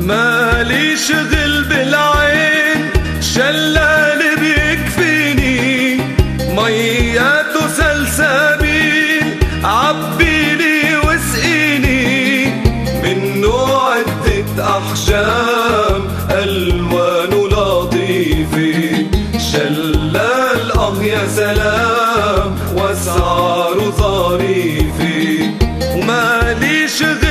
مالي شغل بالعين، شلال بيكفيني، ميات وسلسبيل عبيلي واسقيني، منه عدة أحجام ألوان لطيفة، شلال يا سلام واسعاره ظريفة، ومالي شغل